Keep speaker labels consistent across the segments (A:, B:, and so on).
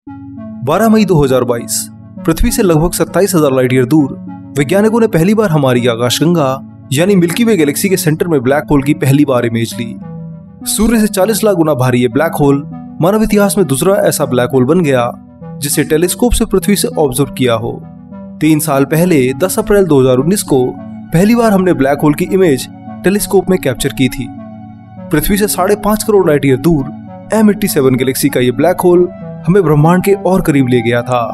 A: 12 मई 2022 पृथ्वी से लगभग 27,000 light year दूर वैज्ञानिकों ने पहली बार हमारी आकाशगंगा यानी मिल्की वे गैलेक्सी के सेंटर में ब्लैक होल की पहली बार इमेज ली। सूर्य से 40 लाख गुना भारी ये ब्लैक होल मानव इतिहास में दूसरा ऐसा ब्लैक होल बन गया जिसे टेलीस्कोप से पृथ्वी से ऑब्जर्व किया हो। 3 साल पहले 10 अप्रैल 2019 को पहली बार हमने ब्लैक होल की इमेज टेलीस्कोप में कैप्चर की थी। पृथ्वी से 5.5 करोड़ लाइट ईयर दूर M87 गैलेक्सी का ये ब्लैक होल हमें ब्रह्मांड के और करीब ले गया था।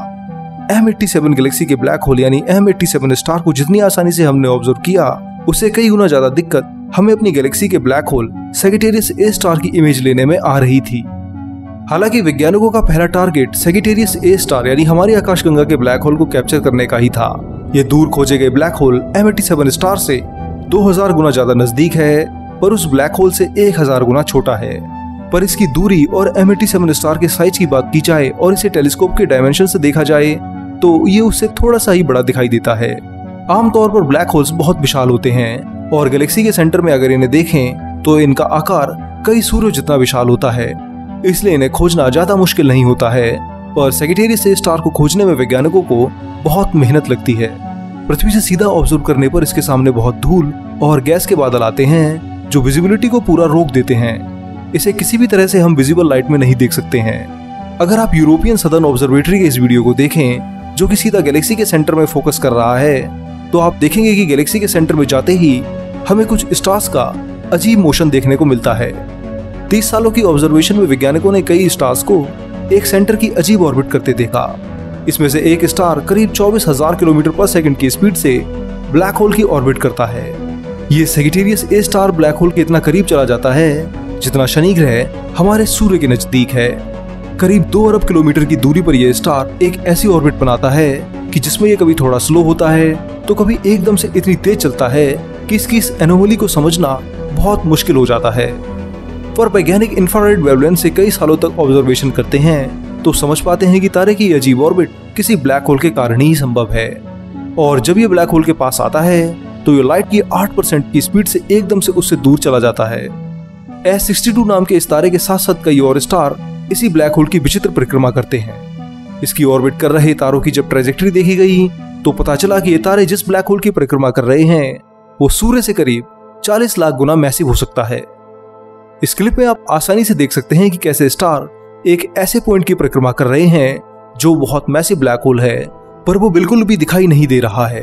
A: M87 गैलेक्सी के ब्लैक होल यानी M87 स्टार को जितनी आसानी से हमने ऑब्जर्व किया उससे कई गुना ज्यादा दिक्कत हमें अपनी गैलेक्सी के black hole Sagittarius A star की इमेज लेने में आ रही थी। हालांकि वैज्ञानिकों का पहला टारगेट सैजिटेरियस A स्टार यानी हमारी आकाशगंगा के ब्लैक होल को कैप्चर करने का ही था। ये दूर खोजे गए ब्लैक होल M87 स्टार से 2000 गुना ज्यादा नजदीक है, पर उस ब्लैक होल से 1000 गुना छोटा है। पर इसकी दूरी और M87 स्टार के साइज की बात की जाए और इसे टेलीस्कोप के डायमेंशन से देखा जाए तो ये उससे थोड़ा सा ही बड़ा दिखाई देता है। आमतौर पर ब्लैक होल्स बहुत विशाल होते हैं और गैलेक्सी के सेंटर में अगर इन्हें देखें तो इनका आकार कई सूर्यों जितना विशाल होता है, इसलिए इन्हें खोजना ज्यादा मुश्किल नहीं होता है। पर सैजिटेरियस A स्टार को खोजने में वैज्ञानिकों को बहुत मेहनत लगती है। पृथ्वी से सीधा ऑब्जर्व करने पर इसके सामने बहुत धूल और गैस के बादल आते हैं जो विजिबिलिटी को पूरा रोक देते हैं। इसे किसी भी तरह से हम विजिबल लाइट में नहीं देख सकते हैं। अगर आप यूरोपियन सदर्न ऑब्जर्वेटरी के इस वीडियो को देखें जो कि सीधा गैलेक्सी के सेंटर में फोकस कर रहा है तो आप देखेंगे कि गैलेक्सी के सेंटर में जाते ही हमें कुछ स्टार्स का अजीब मोशन देखने को मिलता है। 30 सालों की ऑब्जर्वेशन में वैज्ञानिकों ने कई स्टार्स को एक सेंटर की अजीब ऑर्बिट करते देखा। इसमें से एक स्टार करीब 24,000 किलोमीटर पर सेकंड की स्पीड से ब्लैक होल की ऑर्बिट करता है। ये Sagittarius A star black hole के इतना करीब चला जाता है जितना शनि ग्रह हमारे सूर्य के नजदीक है। करीब 2 अरब किलोमीटर की दूरी पर यह स्टार एक ऐसी ऑर्बिट बनाता है कि जिसमें यह कभी थोड़ा स्लो होता है तो कभी एकदम से इतनी तेज चलता है कि इसकी इस एनोमली को समझना बहुत मुश्किल हो जाता है। पर वैज्ञानिक इंफ्रारेड वेवलेंथ से कई सालों तक ऑब्जर्वेशन करते हैं तो समझ पाते हैं कि तारे की अजीब ऑर्बिट किसी ब्लैक होल के कारण ही संभव है। और जब ये ब्लैक होल के पास आता है तो ये लाइट की 8% की स्पीड से एकदम से उससे दूर चला जाता है। S62 नाम के इस तारे के साथ साथ कई और स्टार इसी ब्लैक होल की विचित्र परिक्रमा करते हैं। इसकी ऑर्बिट कर रहे तारों की जब ट्रेजेक्टरी देखी गई तो पता चला कि ये तारे जिस ब्लैक होल की परिक्रमा कर रहे हैं वो सूर्य से करीब 40 लाख गुना मैसिव हो सकता है। इस क्लिप में आप आसानी से देख सकते हैं कि कैसे स्टार एक ऐसे पॉइंट की परिक्रमा कर रहे हैं जो बहुत मैसिव ब्लैक होल है, पर वो बिल्कुल भी दिखाई नहीं दे रहा है।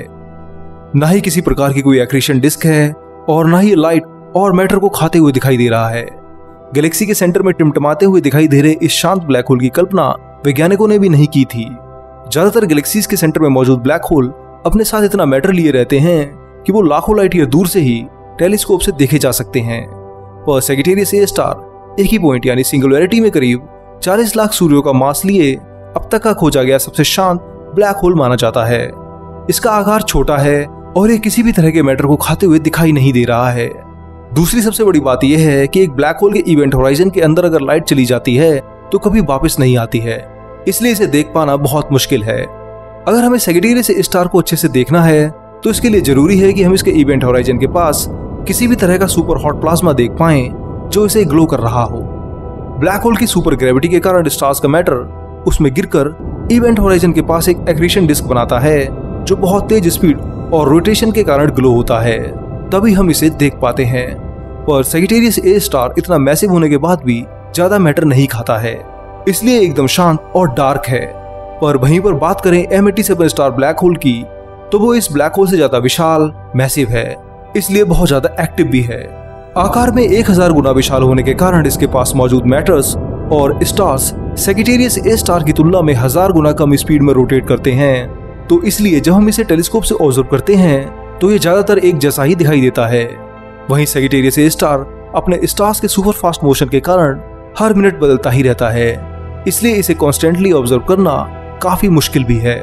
A: ना ही किसी प्रकार की कोई एक्रीशन डिस्क है और ना ही लाइट और मैटर को खाते हुए दिखाई दे रहा है। गैलेक्सी के सेंटर में टिमटिमाते हुए दिखाई दे रहे इस शांत ब्लैक होल की कल्पना वैज्ञानिकों ने भी नहीं की थी। ज्यादातर गैलेक्सीज के सेंटर में मौजूद ब्लैक होल अपने साथ इतना मैटर लिए रहते हैं कि वो लाखों लाइट ईयर दूर से ही टेलीस्कोप से देखे जा सकते हैं। पर सैजिटेरियस A स्टार एक ही पॉइंट यानी सिंगुलैरिटी में करीब 40 लाख सूर्यों का मास लिए अब तक का खोजा गया सबसे शांत ब्लैक होल माना जाता है। इसका आकार छोटा है और ये किसी भी तरह के मैटर को खाते हुए दिखाई नहीं दे रहा है। दूसरी सबसे बड़ी बात यह है कि एक ब्लैक होल के इवेंट होराइजन के अंदर अगर लाइट चली जाती है तो कभी वापस नहीं आती है, इसलिए इसे देख पाना बहुत मुश्किल है। अगर हमें सैजिटेरियस A स्टार को अच्छे से देखना है तो इसके लिए जरूरी है कि हम इसके इवेंट होराइजन के पास किसी भी तरह का सुपर हॉट प्लाज्मा देख पाएं जो इसे ग्लो कर रहा हो। ब्लैक होल की सुपर ग्रेविटी के कारण स्टार्स का मैटर उसमें गिरकर इवेंट होराइजन के पास एक एक्रीशन डिस्क बनाता है जो बहुत तेज स्पीड और रोटेशन के कारण ग्लो होता है, तभी हम इसे देख पाते हैं। पर सैजिटेरियस A स्टार इतना मैसिव होने के बाद भी ज्यादा मैटर नहीं खाता है, इसलिए एकदम शांत और डार्क है। पर वहीं पर बात करें M87 स्टार ब्लैक होल की तो वो इस ब्लैक होल से ज्यादा विशाल मैसिव है, इसलिए बहुत ज्यादा एक्टिव भी है। आकार में 1000 गुना विशाल होने के कारण इसके पास मौजूद मैटर्स और स्टार्स सैजिटेरियस A स्टार की तुलना में 1000 गुना कम स्पीड में रोटेट करते हैं, तो इसलिए जब हम इसे टेलीस्कोप से ऑब्जर्व करते हैं तो ये ज्यादातर एक जैसा ही दिखाई देता है। वहीं सैजिटेरियस A स्टार अपने स्टार्स के सुपर फास्ट मोशन के कारण हर मिनट बदलता ही रहता है, इसलिए इसे कॉन्स्टेंटली ऑब्जर्व करना काफी मुश्किल भी है।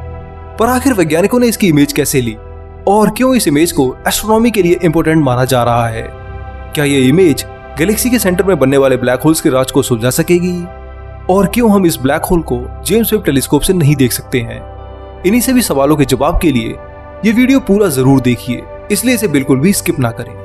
A: पर आखिर वैज्ञानिकों ने इसकी इमेज कैसे ली और क्यों इस इमेज को एस्ट्रोनॉमी के लिए इंपॉर्टेंट माना जा रहा है? क्या ये इमेज गैलेक्सी के सेंटर में बनने वाले ब्लैक होल्स के राज को सुलझा सकेगी? और क्यों हम इस ब्लैक होल को जेम्स वेब टेलीस्कोप से नहीं देख सकते हैं? इन्हीं सभी सवालों के जवाब के लिए ये वीडियो पूरा जरूर देखिए, इसलिए इसे बिल्कुल भी स्किप ना करें।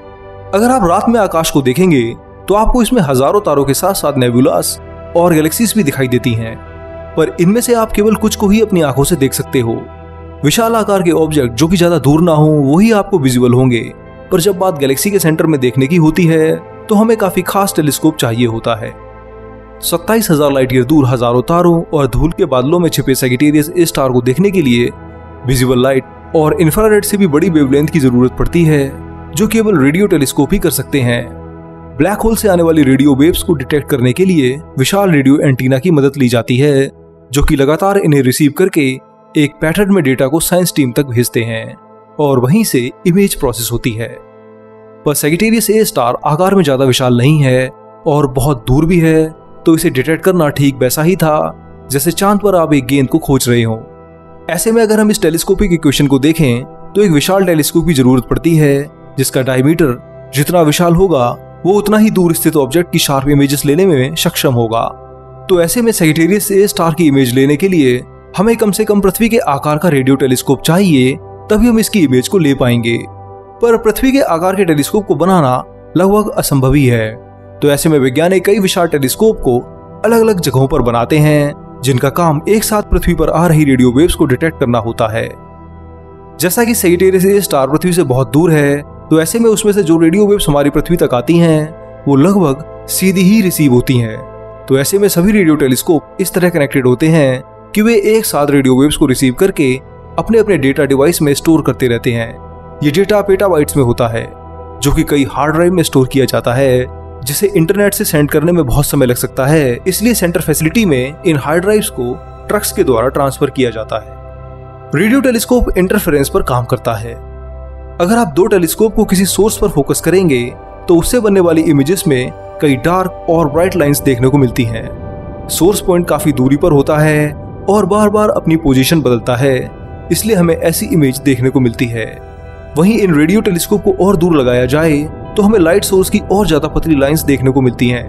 A: अगर आप रात में आकाश को देखेंगे तो आपको इसमें हजारों तारों के साथ साथ नेबुलास और गैलेक्सीज भी दिखाई देती हैं। पर इनमें से आप केवल कुछ को ही अपनी आंखों से देख सकते हो। विशाल आकार के ऑब्जेक्ट जो कि ज्यादा दूर ना हो वही आपको विजिबल होंगे, पर जब बात गैलेक्सी के सेंटर में देखने की होती है तो हमें काफी खास टेलीस्कोप चाहिए होता है। 27,000 लाइट ईयर दूर हजारों तारों और धूल के बादलों में छिपे सैजिटेरियस ए स्टार को देखने के लिए विजिबल लाइट और इंफ्रारेड से भी बड़ी वेवलेंथ की जरूरत पड़ती है, जो केवल रेडियो टेलीस्कोप ही कर सकते हैं। ब्लैक होल से आने वाली रेडियो वेव्स को डिटेक्ट करने के लिए विशाल रेडियो एंटीना की मदद ली जाती है, जो कि लगातार इन्हें रिसीव करके एक पैटर्न में डेटा को साइंस टीम तक भेजते हैं और वहीं से इमेज प्रोसेस होती है। पर सैजिटेरियस ए स्टार आकार में ज्यादा विशाल नहीं है और बहुत दूर भी है, तो इसे डिटेक्ट करना ठीक वैसा ही था जैसे चांद पर आप एक गेंद को खोज रहे हो। ऐसे में अगर हम इस टेलीस्कोपिक इक्वेशन को देखें तो एक विशाल टेलीस्कोप की जरूरत पड़ती है, जिसका डायमीटर जितना विशाल होगा वो उतना ही दूर स्थित ऑब्जेक्ट की शार्प इमेजेस लेने में सक्षम होगा। तो ऐसे में सैजिटेरियस ए स्टार की इमेज लेने के लिए हमें कम से कम पृथ्वी के आकार का रेडियो टेलीस्कोप चाहिए, तभी हम इसकी इमेज को ले पाएंगे। पर पृथ्वी के आकार के टेलीस्कोप को बनाना लगभग असंभव ही है। तो ऐसे में वैज्ञानिक कई विशाल टेलीस्कोप को अलग अलग जगहों पर बनाते हैं, जिनका काम एक साथ पृथ्वी पर आ रही रेडियो वेव्स को डिटेक्ट करना होता है। जैसा कि सैजिटेरियस ए स्टार पृथ्वी से बहुत दूर है, तो ऐसे में उसमें से जो रेडियो वेव्स हमारी पृथ्वी तक आती हैं वो लगभग सीधी ही रिसीव होती हैं। तो ऐसे में सभी रेडियो टेलीस्कोप इस तरह कनेक्टेड होते हैं कि वे एक साथ रेडियो वेव्स को रिसीव करके अपने अपने डेटा डिवाइस में स्टोर करते रहते हैं। ये डेटा पेटाबाइट्स में होता है, जो कि कई हार्ड ड्राइव में स्टोर किया जाता है, जिसे इंटरनेट से सेंड करने में बहुत समय लग सकता है। इसलिए सेंटर फैसिलिटी में इन हार्ड ड्राइव्स को ट्रक्स के द्वारा ट्रांसफर किया जाता है। रेडियो टेलीस्कोप इंटरफेरेंस पर काम करता है। अगर आप दो टेलीस्कोप को किसी सोर्स पर फोकस करेंगे तो उससे बनने वाली इमेजेस में कई डार्क और ब्राइट लाइंस देखने को मिलती हैं। सोर्स पॉइंट काफी दूरी पर होता है और बार बार अपनी पोजीशन बदलता है, इसलिए हमें ऐसी इमेज देखने को मिलती है। वहीं इन रेडियो टेलीस्कोप को और दूर लगाया जाए तो हमें लाइट सोर्स की और ज्यादा पतली लाइंस देखने को मिलती हैं।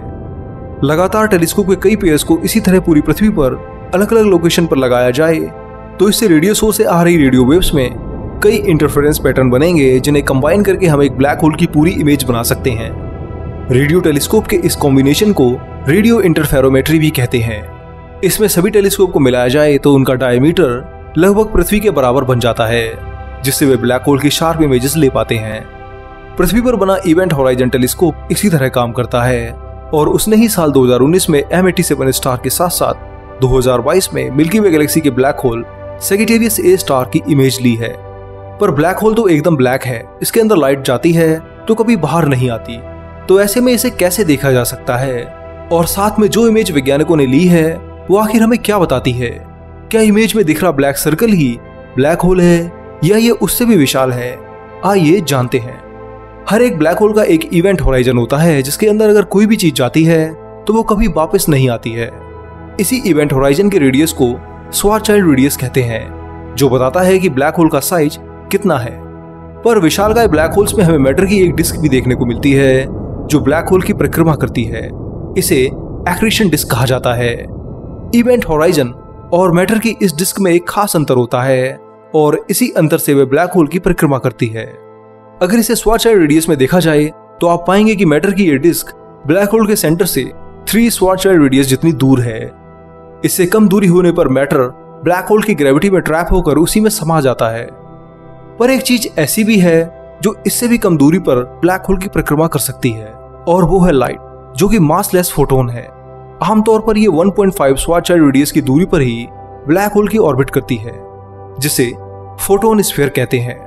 A: लगातार टेलीस्कोप के कई पेयर्स को इसी तरह पूरी पृथ्वी पर अलग अलग लोकेशन पर लगाया जाए तो इससे रेडियो सोर्स से आ रही रेडियो वेव्स में कई इंटरफेरेंस पैटर्न बनेंगे, जिन्हें कंबाइन करके हम एक ब्लैक होल की पूरी इमेज बना सकते हैं। रेडियो टेलीस्कोप के इस कॉम्बिनेशन को रेडियो इंटरफेरोमेट्री भी कहते हैं। इसमें सभी टेलीस्कोप को मिलाया जाए तो उनका डायमीटर लगभग पृथ्वी के बराबर बन जाता है, जिससे वे ब्लैक होल की शार्प इमेजेस ले पाते हैं। पृथ्वी पर बना इवेंट होराइजन टेलीस्कोप इसी तरह काम करता है और उसने ही साल 2019 में M87 स्टार के साथ साथ 2022 में मिल्की वे गैलेक्सी के black hole Sagittarius A star की इमेज ली है। पर ब्लैक होल तो एकदम ब्लैक है, इसके अंदर लाइट जाती है तो कभी बाहर नहीं आती। तो ऐसे में इसे कैसे देखा जा सकता है, और साथ में जो इमेज वैज्ञानिकों ने ली है वो आखिर हमें क्या बताती है? क्या इमेज में दिख रहा ब्लैक सर्कल ही ब्लैक होल है या ये उससे भी विशाल है? आइए जानते हैं। हर एक ब्लैक होल का एक इवेंट होराइजन होता है, जिसके अंदर अगर कोई भी चीज जाती है तो वो कभी वापस नहीं आती है। इसी इवेंट होराइजन के रेडियस को स्वारचाइल्ड रेडियस कहते हैं, जो बताता है कि ब्लैक होल का साइज कितना है। पर विशालकाय ब्लैक होल्स में हमें मैटर की एक डिस्क भी देखने को मिलती है, जो ब्लैक होल की परिक्रमा करती है। इसे एक्रीशन डिस्क कहा जाता है। इवेंट होराइजन और मैटर की इस डिस्क में एक खास अंतर होता है और इसी अंतर से वे ब्लैक होल की परिक्रमा करती है। अगर इसे स्वारचाइल्ड रेडियस में देखा जाए तो आप पाएंगे कि मैटर की ये डिस्क ब्लैक होल के सेंटर से 3 स्वारचाइल्ड रेडियस जितनी दूर है। इससे कम दूरी होने पर मैटर ब्लैक होल की ग्रेविटी में ट्रैप होकर उसी में समा जाता है। पर एक चीज ऐसी भी है जो इससे भी कम दूरी पर ब्लैक होल की परिक्रमा कर सकती है, और वो है लाइट, जो कि मासलेस फोटोन है। आमतौर पर ये 1.5 स्वारचाइल्ड रेडियस की दूरी पर ही ब्लैक होल की ऑर्बिट करती है, जिसे फोटोन स्फीयर कहते हैं।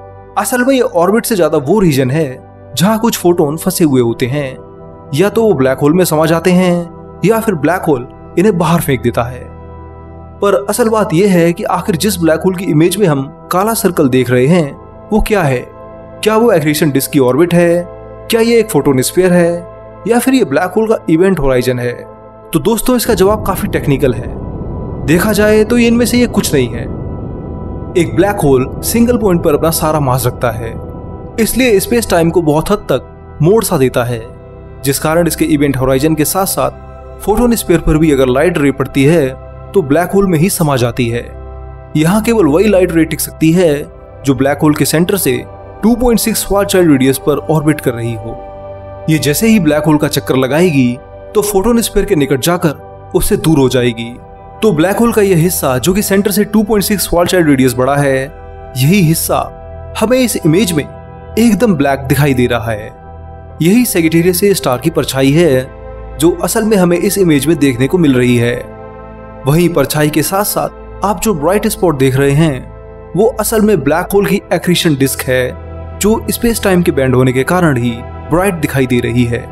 A: असल में ये ऑर्बिट से ज्यादा वो रीजन है जहां कुछ फोटोन फंसे हुए होते हैं, या तो वो ब्लैक होल में समा जाते हैं या फिर ब्लैक होल इन्हें बाहर फेंक देता है। पर असल बात यह है कि आखिर जिस ब्लैक होल की इमेज में हम काला सर्कल देख रहे हैं वो क्या है? क्या वो एक्रीशन डिस्क की ऑर्बिट है? क्या ये एक फोटोन स्फीयर है? या फिर ये ब्लैक होल का इवेंट होराइजन है? तो दोस्तों, इसका जवाब काफी टेक्निकल है। देखा जाए तो इनमें से ये कुछ नहीं है। एक ब्लैक होल सिंगल पॉइंट पर अपना सारा मास रखता है, इसलिए स्पेस टाइम को बहुत हद तक मोड़ सा देता है, जिस कारण इसके इवेंट होराइजन के साथ साथ फोटोन स्फीयर पर भी अगर लाइट रे पड़ती है तो ब्लैक होल में ही समा जाती है। यहाँ केवल वही लाइट रे टिक सकती है जो ब्लैक होल के सेंटर से 2.6 स्वारचाइल्ड रेडियस पर ऑर्बिट कर रही हो। ये जैसे ही ब्लैक होल का चक्कर लगाएगी तो फोटोन स्फीयर के निकट जाकर उससे दूर हो जाएगी, तो ब्लैक होल का यह हिस्सा जो कि सेंटर से 2.6 वॉल चाइल्ड रेडियस बड़ा है, यही हिस्सा हमें इस इमेज में एकदम ब्लैक दिखाई दे रहा है। यही सैजिटेरियस ए स्टार की परछाई है जो असल में हमें इस इमेज में देखने को मिल रही है। वहीं परछाई के साथ साथ आप जो ब्राइट स्पॉट देख रहे हैं वो असल में ब्लैक होल की एक्रीशन डिस्क है जो स्पेस टाइम के बैंड होने के कारण ही ब्राइट दिखाई दे रही है।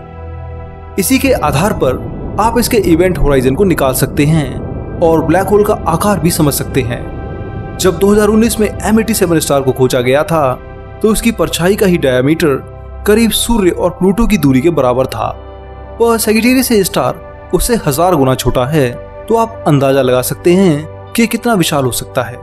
A: इसी के आधार पर आप इसके इवेंट होराइजन को निकाल सकते हैं और ब्लैक होल का आकार भी समझ सकते हैं। जब 2019 में M87 स्टार को खोजा गया था तो उसकी परछाई का ही डायमीटर करीब सूर्य और प्लूटो की दूरी के बराबर था। वह सैजिटेरियस ए स्टार उससे 1000 गुना छोटा है, तो आप अंदाजा लगा सकते हैं कि कितना विशाल हो सकता है।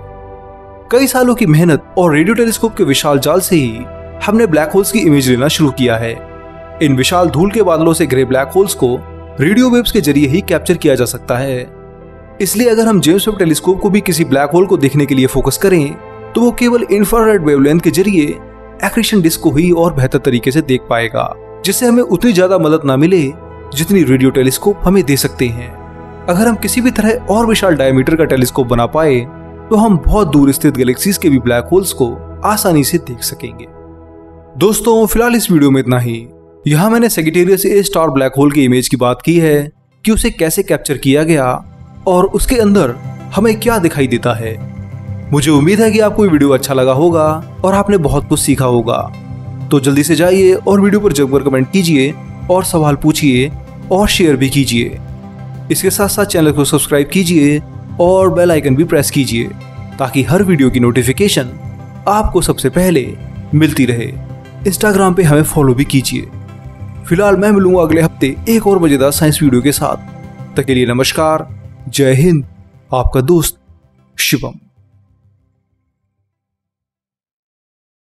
A: कई सालों की मेहनत और रेडियो टेलीस्कोप के विशाल जाल से ही हमने ब्लैक होल्स की इमेज लेना शुरू किया है। इन विशाल धूल के बादलों से घिरे ब्लैक होल्स को रेडियो वेव्स के जरिए ही कैप्चर किया जा सकता है। इसलिए अगर हम जेम्स वेब टेलीस्कोप को भी किसी ब्लैक होल को देखने के लिए फोकस करें तो वो केवल इंफ्रारेड वेवलेंथ के जरिए एक्रीशन डिस्क को ही और बेहतर तरीके से देख पाएगा, जिससे हमें उतनी ज्यादा मदद ना मिले जितनी रेडियो टेलीस्कोप हमें दे सकते हैं। अगर हम किसी भी तरह और विशाल डायमीटर का टेलीस्कोप बना पाए तो हम बहुत दूर स्थित गैलेक्सीज के भी ब्लैक होल्स को आसानी से देख सकेंगे। दोस्तों, फिलहाल इस वीडियो में इतना ही। यहाँ मैंने Sagittarius A star black hole की इमेज की बात की है कि उसे कैसे कैप्चर किया गया और उसके अंदर हमें क्या दिखाई देता है। मुझे उम्मीद है कि आपको ये वीडियो अच्छा लगा होगा और आपने बहुत कुछ सीखा होगा। तो जल्दी से जाइए और वीडियो पर जगभर कमेंट कीजिए और सवाल पूछिए और शेयर भी कीजिए। इसके साथ साथ चैनल को सब्सक्राइब कीजिए और बेल आइकन भी प्रेस कीजिए ताकि हर वीडियो की नोटिफिकेशन आपको सबसे पहले मिलती रहे। इंस्टाग्राम पे हमें फॉलो भी कीजिए। फिलहाल मैं मिलूंगा अगले हफ्ते एक और मजेदार साइंस वीडियो के साथ। तब तक के लिए नमस्कार, जय हिंद, आपका दोस्त शिवम।